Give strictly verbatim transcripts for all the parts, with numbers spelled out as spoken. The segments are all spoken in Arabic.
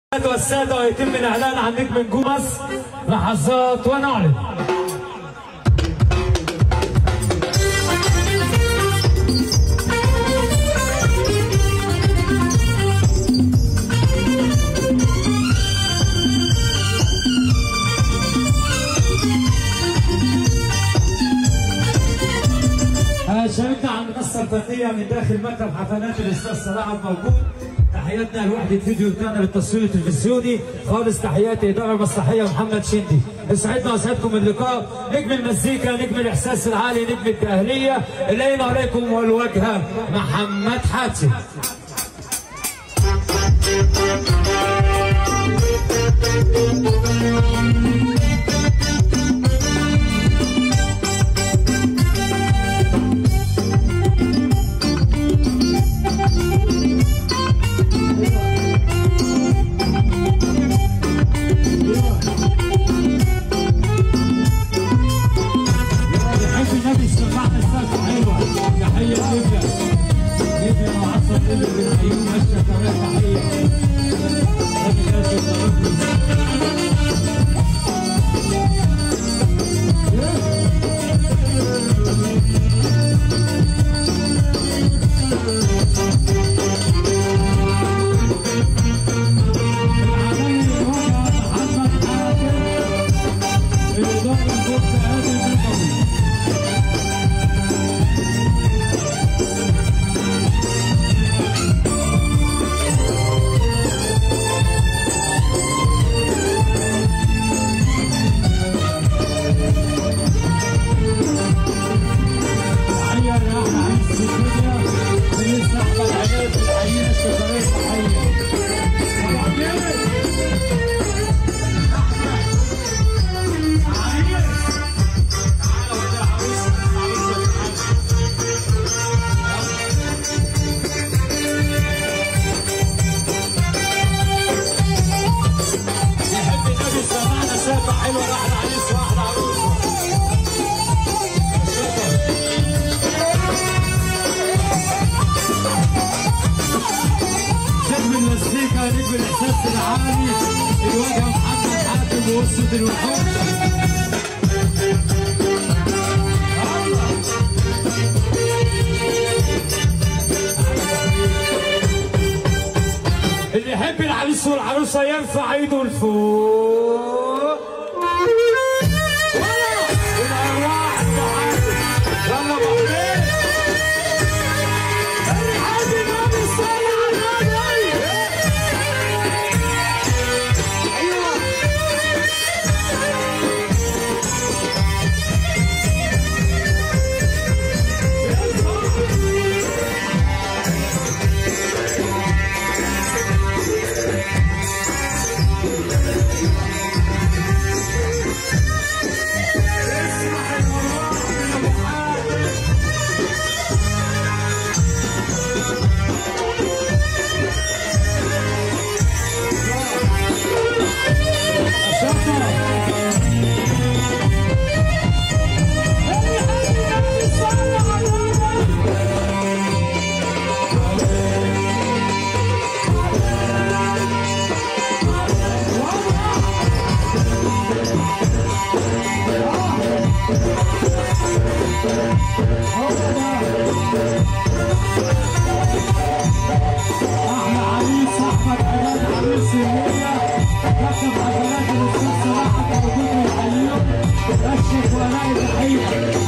والسادة ويتم الإعلان عن نجم نجوم مصر لحظات ونعلن. شاركنا عن المنصة الفنية من داخل مكتب حفلات الأستاذ صلاح الموجود. تحياتنا لوحدة فيديو بتاعنا للتصوير التلفزيوني. خالص تحيات إدارة المسرحية محمد شندي. يسعدنا ويسعدكم اللقاء. نجم المزيكا، نجم الإحساس العالي، نجم التأهلية، إلينا عليكم والواجهة محمد حاتم. نجم الإحساس العالي، الواجهة محمد حاتم ووسط الوحوش. اللي يحب العريس والعروسة يرفع ايده لفوق. والأرواح المحارب. يلا بحرين. الحاج النبي صلى على النبي. احلى عريس احمد حماد عريس النية كتب حفلات الاستاذ صلاح موجود ويحييهم رشف ولاء تحية.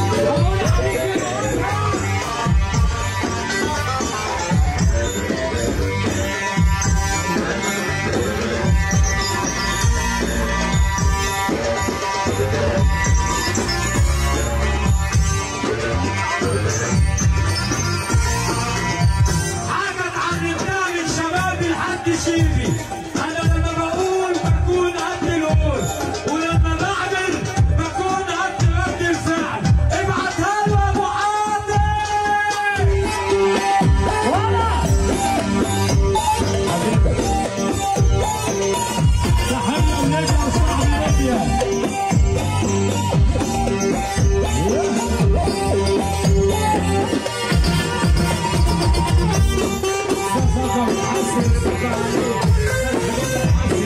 أنا لما بقول بكون قد القول، ولما بعمل بكون قد رد الفعل. ابعتها له يا أبو حاتم. ولا تحية ولادي وصاحبي ليبيا. Thank you.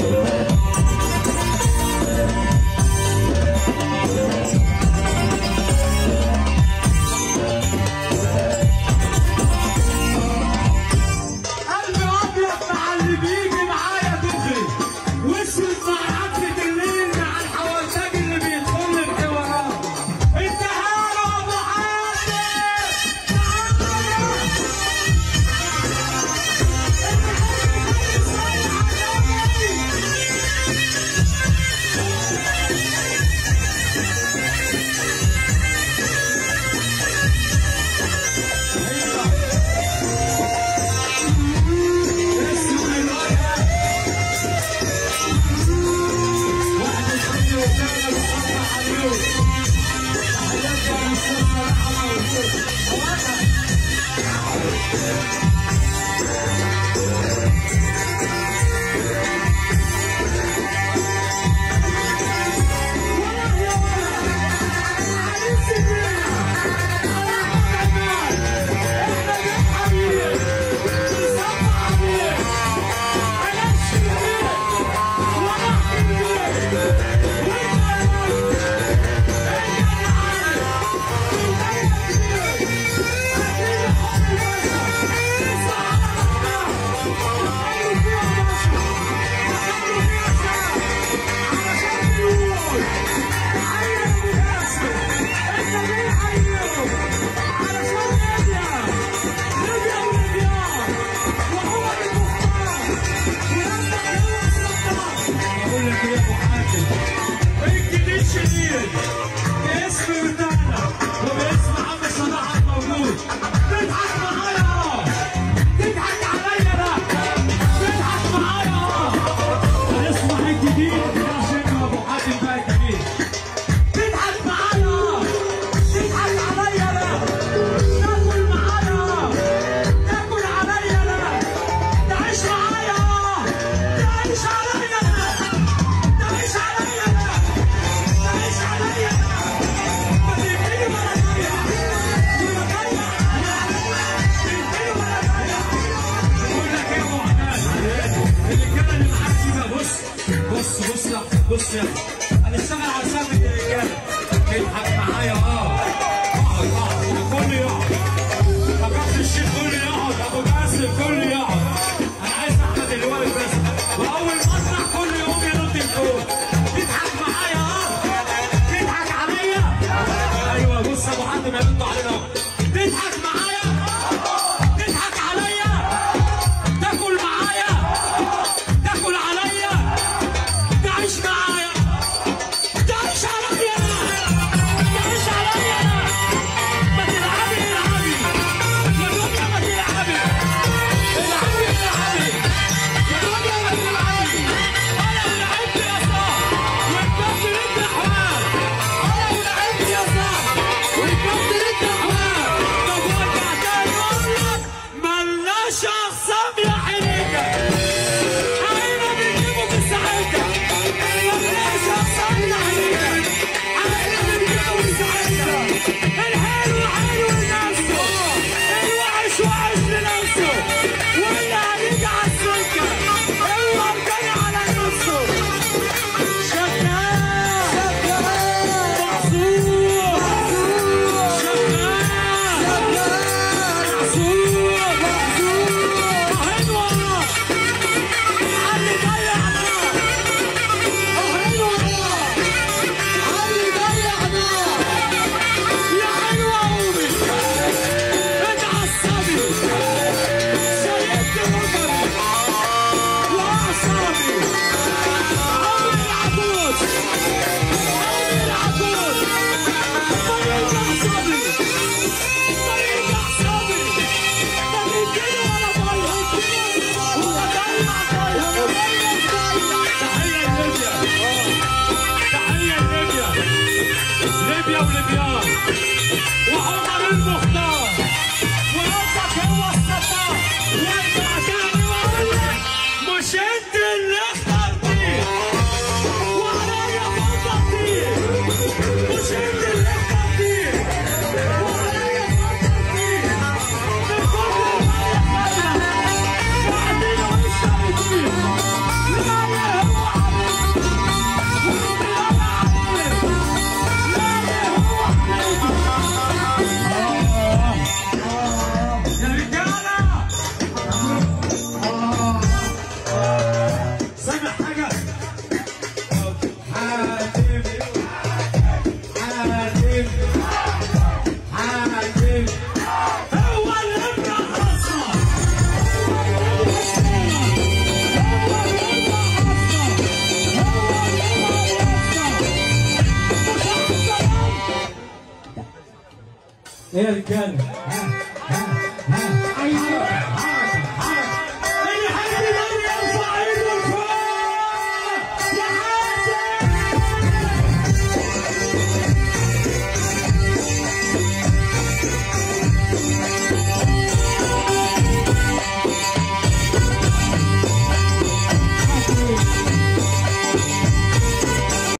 بص يلا هنشتغل على سقف الرجاله. اضحك معايا اه اقعد اقعد الكل يقعد. فكرت الشيخ كل يقعد، ابو باسل كل يقعد. انا عايز احمد اللي واقف بس، واول ما اطلع كل يوم ينط لفوق. تضحك معايا اه تضحك عليا. ايوه بص ابو حد ما يردوا علينا اهو. تضحك معايا تضحك عليا تاكل معايا تاكل عليا تعيش معايا تعيش عليا تعيش عليا ايه يا رجاله؟